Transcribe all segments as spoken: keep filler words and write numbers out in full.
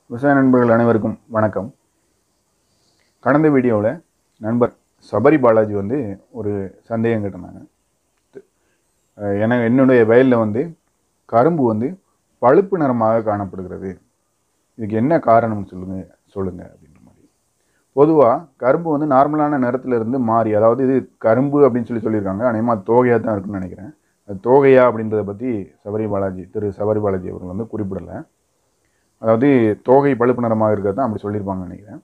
விவசாய நண்பர்கள் அனைவருக்கும் வணக்கம். கடந்த வீடியோவில் நண்பர் சபரி பாலாஜி வந்து ஒரு சந்தேகம் கேட்டிருந்தாங்க. எனக்கு என்னுடைய வயலில் வந்து கரும்பு வந்து பழுப்பு நிறமாக காணப்படுகிறது, இதுக்கு என்ன காரணம்னு சொல்லுங்க சொல்லுங்க அப்படின்ற மாதிரி. பொதுவாக கரும்பு வந்து நார்மலான நிறத்துல இருந்து மாறி, அதாவது இது கரும்பு அப்படின்னு சொல்லி சொல்லியிருக்காங்க, அநேகமாக அது தோகையாக தான் இருக்குன்னு நினைக்கிறேன். அது தோகையா அப்படின்றத பற்றி சபரி பாலாஜி திரு சபரி பாலாஜி அவர்கள் வந்து குறிப்பிடலை. அதாவது தோகை பழுப்பு நிறமாக இருக்கிறது தான் அப்படி சொல்லியிருப்பாங்கன்னு நினைக்கிறேன்.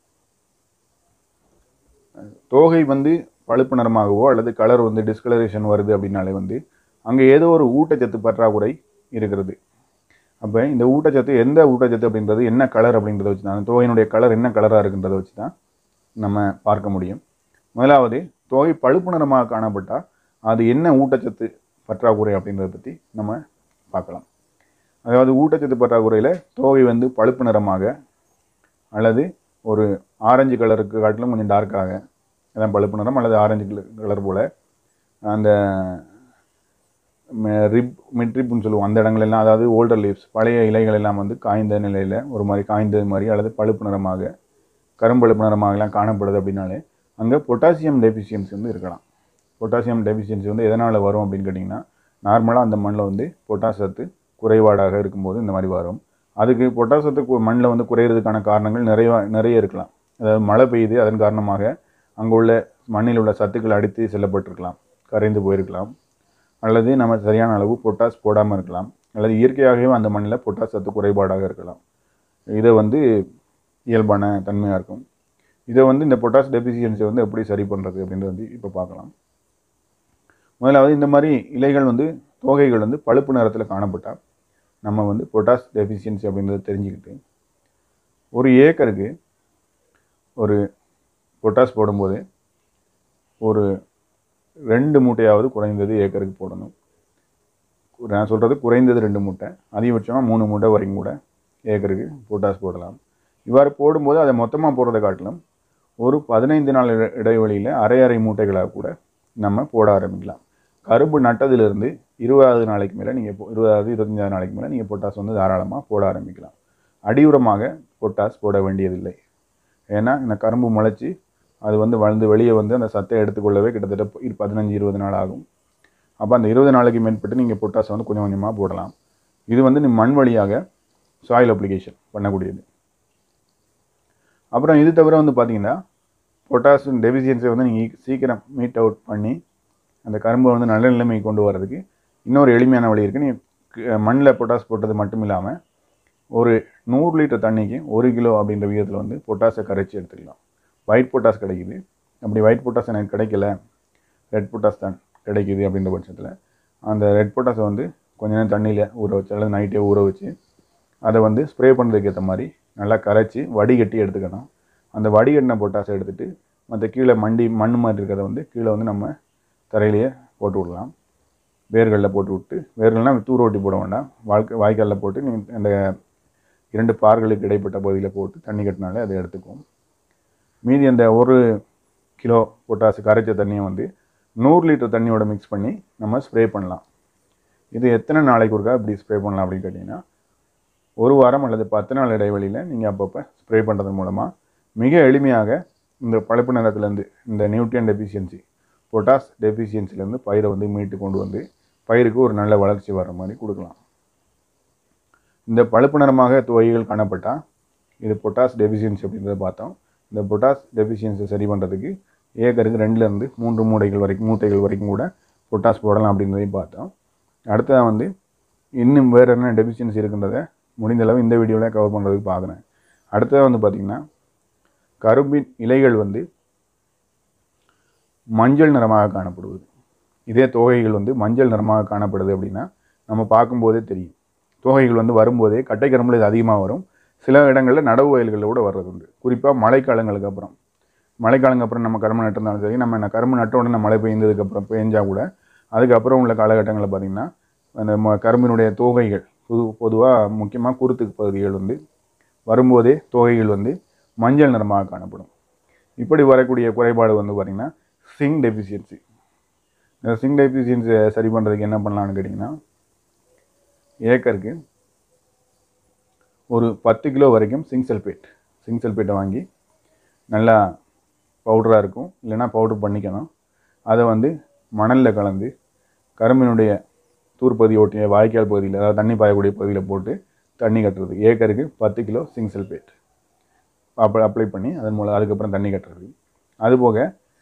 தோகை வந்து பழுப்பு நிறமாகவோ அல்லது கலர் வந்து டிஸ்கலரேஷன் வருது அப்படின்னாலே வந்து அங்கே ஏதோ ஒரு ஊட்டச்சத்து பற்றாக்குறை இருக்கிறது. அப்போ இந்த ஊட்டச்சத்து எந்த ஊட்டச்சத்து அப்படின்றது என்ன கலர் அப்படின்றத வச்சு தான், தோகையினுடைய கலர் என்ன கலராக இருக்குன்றதை வச்சு தான் நம்ம பார்க்க முடியும். முதலாவது, தோகை பழுப்பு நிறமாக காணப்பட்டால் அது என்ன ஊட்டச்சத்து பற்றாக்குறை அப்படின்றத பற்றி நம்ம பார்க்கலாம். அதாவது ஊட்டச்சத்து பற்றாக்குறையில் தோகை வந்து பழுப்பு நிறமாக அல்லது ஒரு ஆரஞ்சு கலருக்கு காட்டிலும் கொஞ்சம் டார்க்காக, அதான் பழுப்பு நிறம் அல்லது ஆரஞ்சு கலர் போல் அந்த ரிப் மிட்ரிப்புன்னு சொல்லுவோம் அந்த இடங்களெல்லாம், அதாவது ஓல்டர் லீவ்ஸ் பழைய இலைகள் எல்லாம் வந்து காய்ந்த நிலையில் ஒரு மாதிரி காய்ந்தது மாதிரி அல்லது பழுப்பு நிறமாக கரும்பழுப்பு நிறமாகலாம் காணப்படுது அப்படின்னாலே அங்கே பொட்டாசியம் டெஃபிஷியன்சி வந்து இருக்கலாம். பொட்டாசியம் டெஃபிஷியன்சி வந்து எதனால் வரும் அப்படின்னு கேட்டிங்கன்னா, நார்மலாக அந்த மண்ணில் வந்து பொட்டாசத்து குறைபாடாக இருக்கும்போது இந்த மாதிரி வரும். அதுக்கு பொட்டாசத்து மண்ணில் வந்து குறையிறதுக்கான காரணங்கள் நிறைய நிறைய இருக்கலாம். அதாவது மழை பெய்யுது, அதன் காரணமாக அங்கே உள்ள மண்ணில் உள்ள சத்துக்கள் அடித்து செல்லப்பட்டிருக்கலாம், கரைந்து போயிருக்கலாம், அல்லது நம்ம சரியான அளவு பொட்டாஸ் போடாமல் இருக்கலாம், அல்லது இயற்கையாகவே அந்த மண்ணில் பொட்டாஸ் சத்து குறைபாடாக இருக்கலாம். இதை வந்து இயல்பான தன்மையாக இருக்கும். இதை வந்து இந்த பொட்டாஸ் டெஃபிஷியன்சி வந்து எப்படி சரி பண்ணுறது அப்படின்றது வந்து இப்போ பார்க்கலாம். முதலாவது, இந்த மாதிரி இலைகள் வந்து தோகைகள் வந்து பழுப்பு நிறத்தில் காணப்பட்டால் நம்ம வந்து பொட்டாஸ் டெஃபிஷியன்சி அப்படின்றத தெரிஞ்சுக்கிட்டு ஒரு ஏக்கருக்கு ஒரு பொட்டாஸ் போடும்போது ஒரு ரெண்டு மூட்டையாவது குறைந்தது ஏக்கருக்கு போடணும். நான் சொல்கிறது குறைந்தது ரெண்டு மூட்டை, அதிகபட்சமாக மூணு மூட்டை வரைக்கும் கூட ஏக்கருக்கு பொட்டாஸ் போடலாம். இவ்வாறு போடும்போது அதை மொத்தமாக போடுறதை காட்டிலும் ஒரு பதினைந்து நாள் இடைவெளியில் அரை அரை மூட்டைகளாக கூட நம்ம போட ஆரம்பிக்கலாம். கரும்பு நட்டதிலிருந்து இருபதாவது நாளைக்கு மேலே நீங்கள் இருபதாவது இருபத்தஞ்சாவது நாளைக்கு மேலே நீங்கள் பொட்டாஸ் வந்து தாராளமாக போட ஆரம்பிக்கலாம். அடியுரமாக பொட்டாஸ் போட வேண்டியதில்லை. ஏன்னா இந்த கரும்பு முளைச்சி அது வந்து வளர்ந்து வெளியே வந்து அந்த சத்தை எடுத்துக்கொள்ளவே கிட்டத்தட்ட பதினஞ்சு இருபது நாள் ஆகும். அப்போ அந்த இருபது நாளைக்கு மேற்பட்டு நீங்கள் பொட்டாஸ் வந்து கொஞ்சம் கொஞ்சமாக போடலாம். இது வந்து நீ மண் வழியாக சாயில் அப்ளிகேஷன் பண்ணக்கூடியது. அப்புறம் இது தவிர வந்து பார்த்திங்கன்னா, பொட்டாசியம் டெஃபிஷியன்சியை வந்து நீங்கள் சீக்கிரம் மீட் அவுட் பண்ணி அந்த கரும்பை வந்து நல்ல நிலைமைக்கு கொண்டு வரதுக்கு இன்னொரு எளிமையான வழி இருக்குது. நீங்கள் மண்ணில் பொட்டாஸ் போட்டது மட்டும் இல்லாமல் ஒரு நூறு லிட்டர் தண்ணிக்கு ஒரு கிலோ அப்படின்ற விகிதத்தில் வந்து பொட்டாஸை கரைச்சி எடுத்துக்கலாம். ஒயிட் பொட்டாஸ் கிடைக்குது. அப்படி ஒயிட் பொட்டாஸ் எனக்கு கிடைக்கல, ரெட் பொட்டாஸ் தான் கிடைக்குது அப்படின்ற பட்சத்தில் அந்த ரெட் பொட்டாஸை வந்து கொஞ்ச நேரம் தண்ணியில் ஊற வச்சு அல்லது நைட்டே ஊற வச்சு அதை வந்து ஸ்ப்ரே பண்ணுறதுக்கு ஏற்ற மாதிரி நல்லா கரைச்சி வடிகட்டி எடுத்துக்கணும். அந்த வடிகட்டின பொட்டாஸை எடுத்துகிட்டு மற்ற கீழே மண்டி மண் மாதிரி இருக்கிறத வந்து கீழே வந்து நம்ம தரையிலேயே போட்டு விடலாம். வேர்களில் போட்டு விட்டு, வேர்கள்னால் தூர் ஓட்டி போட வேண்டாம், வாழ்க்கை வாய்க்காலில் போட்டு நீங்கள் அந்த இரண்டு பார்களுக்கு இடைப்பட்ட பகுதியில் போட்டு தண்ணி கட்டினாலே அதை எடுத்துக்கும். மீதி அந்த ஒரு கிலோ பொட்டாசு கரைச்ச தண்ணியை வந்து நூறு லிட்டர் தண்ணியோட மிக்ஸ் பண்ணி நம்ம ஸ்ப்ரே பண்ணலாம். இது எத்தனை நாளைக்கு ஒருக்கா இப்படி ஸ்ப்ரே பண்ணலாம் அப்படின்னு கேட்டிங்கன்னா, ஒரு வாரம் அல்லது பத்து நாள் இடைவெளியில் நீங்கள் அப்பப்போ ஸ்ப்ரே பண்ணுறது மூலமாக மிக எளிமையாக இந்த பழுப்பு நிறத்துலேருந்து இந்த நியூட்ரியன் டெஃபிஷியன்சி பொட்டாஸ் டெஃபிஷியன்சிலேருந்து பயிரை வந்து மீட்டு கொண்டு வந்து பயிருக்கு ஒரு நல்ல வளர்ச்சி வர மாதிரி கொடுக்கலாம். இந்த பழுப்பு நிறமாக துவைகள் காணப்பட்டால் இது பொட்டாஸ் டெஃபிஷியன்சி அப்படின்றத பார்த்தோம். இந்த பொட்டாஸ் டெஃபிஷியன்சி சரி பண்ணுறதுக்கு ஏக்கருக்கு ரெண்டுலேருந்து மூன்று மூட்டைகள் வரைக்கும் மூட்டைகள் வரைக்கும் கூட பொட்டாஸ் போடலாம் அப்படின்றதையும் பார்த்தோம். அடுத்ததாக வந்து இன்னும் வேறு என்ன டெஃபிஷியன்சி இருக்குன்றதை முடிந்தளவு இந்த வீடியோவில் கவர் பண்ணுறதுக்கு பார்க்குறேன். அடுத்ததாக வந்து பார்த்திங்கன்னா, கரும்பின் இலைகள் வந்து மஞ்சள் நிறமாக காணப்படுவது. இதே தோகைகள் வந்து மஞ்சள் நிறமாக காணப்படுது அப்படின்னா நம்ம பார்க்கும்போதே தெரியும். தோகைகள் வந்து வரும்போதே கட்டை கரும்பில் இது அதிகமாக வரும். சில இடங்களில் நடவு வயல்களில் கூட வர்றது உண்டு. குறிப்பாக மழைக்காலங்களுக்கு அப்புறம் மழைக்காலங்க அப்புறம் நம்ம கரும்பு நட்டிருந்தாலும் சரி, நம்ம கரும்பு நட்ட உடனே மழை பெய்ந்ததுக்கப்புறம் பெஞ்சால் கூட அதுக்கப்புறம் உள்ள காலகட்டங்களில் பார்த்திங்கன்னா அந்த கரும்பினுடைய தோகைகள் பொது பொதுவாக முக்கியமாக குருத்துக்கு பகுதிகள் வந்து வரும்போதே தோகைகள் வந்து மஞ்சள் நிறமாக காணப்படும். இப்படி வரக்கூடிய குறைபாடு வந்து பார்த்திங்கன்னா சிங் டெஃபிஷியன்சி. இந்த சிங் டெஃபிஷியன்சியை சரி பண்ணுறதுக்கு என்ன பண்ணலான்னு கேட்டிங்கன்னா, ஏக்கருக்கு ஒரு பத்து கிலோ வரைக்கும் சிங்க் சல்பேட் சிங்க் சல்பேட்டை வாங்கி நல்லா பவுடராக இருக்கும், இல்லைனா பவுடர் பண்ணிக்கணும். அதை வந்து மணலில் கலந்து கரும்பினுடைய தூர்பகுதி ஓட்டிய வாய்க்கால் பகுதியில், அதாவது தண்ணி பாயக்கூடிய பகுதியில் போட்டு தண்ணி கட்டுறது. ஏக்கருக்கு பத்து கிலோ சிங்க் சல்பேட் அப்போ அப்ளை பண்ணி அதன் மூலம் அதுக்கப்புறம் தண்ணி கட்டுறது. அதுபோக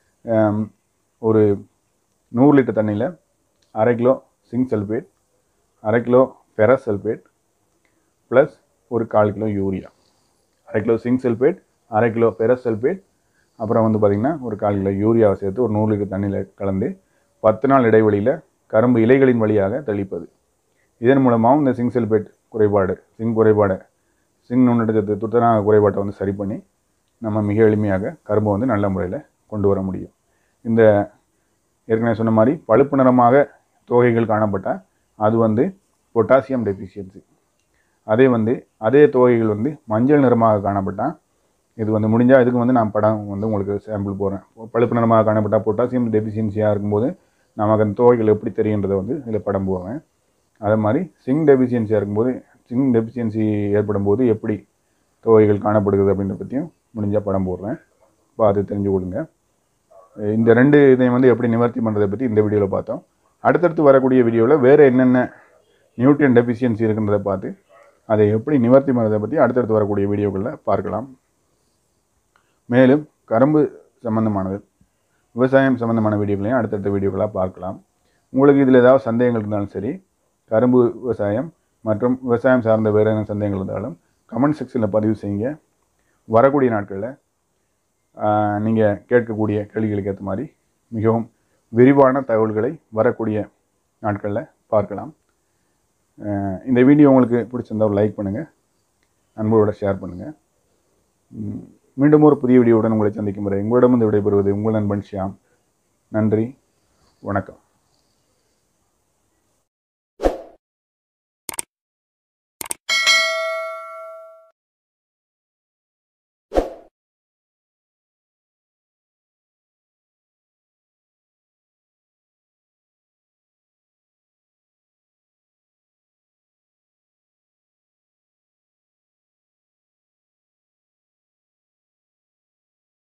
ஒரு நூறு லிட்டர் தண்ணியில் அரை கிலோ சிங்க் சல்பேட், அரை கிலோ ஃபெரஸ் சல்பேட் ப்ளஸ் ஒரு கால் கிலோ யூரியா. அரை கிலோ சிங்க் சல்பேட், அரை கிலோ ஃபெரஸ் சல்பேட், அப்புறம் வந்து பார்த்திங்கன்னா ஒரு கால் கிலோ யூரியாவை சேர்த்து ஒரு நூறு லிட்டர் தண்ணியில் கலந்து பத்து நாள் இடைவெளியில் கரும்பு இலைகளின் வழியாக தெளிப்பது. இதன் மூலமாகவும் இந்த சிங்க் சல்பேட் குறைபாடு, சிங்க் குறைபாடை, சிங்க் நுண்ணூட்டச்சத்து துத்தநாக குறைபாட்டை வந்து சரி பண்ணி நம்ம மிக எளிமையாக கரும்பை வந்து நல்ல முறையில் கொண்டு வர முடியும். இந்த ஏற்கனவே சொன்ன மாதிரி பழுப்பு நிறமாக தோகைகள் காணப்பட்டால் அது வந்து பொட்டாசியம் டெஃபிஷியன்சி. அதே வந்து அதே தோகைகள் வந்து மஞ்சள் நிறமாக காணப்பட்டால் இது வந்து முடிஞ்சால் இதுக்கு வந்து நான் படம் வந்து உங்களுக்கு சாம்பிள் போடுறேன். பழுப்பு நிறமாக காணப்பட்டால் பொட்டாசியம் டெஃபிஷியன்சியாக இருக்கும்போது நமக்கு அந்த தோகைகள் எப்படி தெரியுன்றதை வந்து இதில் படம் போடுவேன். அதே மாதிரி சிங்க் டெஃபிஷியன்சியாக இருக்கும்போது, சிங்க் டெஃபிஷியன்சி ஏற்படும் போது எப்படி தோகைகள் காணப்படுகிறது அப்படின்றத பற்றியும் முடிஞ்சால் படம் போடுறேன். பார்த்து தெரிஞ்சு கொடுங்க. இந்த ரெண்டு இதையும் வந்து எப்படி நிவர்த்தி பண்ணுறதை பற்றி இந்த வீடியோவில் பார்த்தோம். அடுத்தடுத்து வரக்கூடிய வீடியோவில் வேறு என்னென்ன நியூட்ரியன் டெஃபிஷியன்சி இருக்குன்றதை பார்த்து அதை எப்படி நிவர்த்தி பண்ணுறதை பற்றி அடுத்தடுத்து வரக்கூடிய வீடியோக்களில் பார்க்கலாம். மேலும் கரும்பு சம்பந்தமானது, விவசாயம் சம்பந்தமான வீடியோக்களையும் அடுத்தடுத்த வீடியோக்களாக பார்க்கலாம். உங்களுக்கு இதில் ஏதாவது சந்தேகங்கள் இருந்தாலும் சரி, கரும்பு விவசாயம் மற்றும் விவசாயம் சார்ந்த வேறு என்ன சந்தேகங்கள் இருந்தாலும் கமெண்ட் செக்ஷனில் பதிவு செய்யுங்க. வரக்கூடிய நாட்களில் நீங்கள் கேட்கக்கூடிய கேள்விகளுக்கு ஏற்ற மாதிரி மிகவும் விரிவான தகவல்களை வரக்கூடிய நாட்களில் பார்க்கலாம். இந்த வீடியோ உங்களுக்கு பிடிச்சிருந்தால் லைக் பண்ணுங்கள், நண்பர்களோட ஷேர் பண்ணுங்கள். மீண்டும் ஒரு புதிய வீடியோவுடன் உங்களை சந்திக்கும் வரை உங்களிடமிருந்து விடைபெறுவது உங்கள் நண்பன் ஷியாம். நன்றி, வணக்கம்.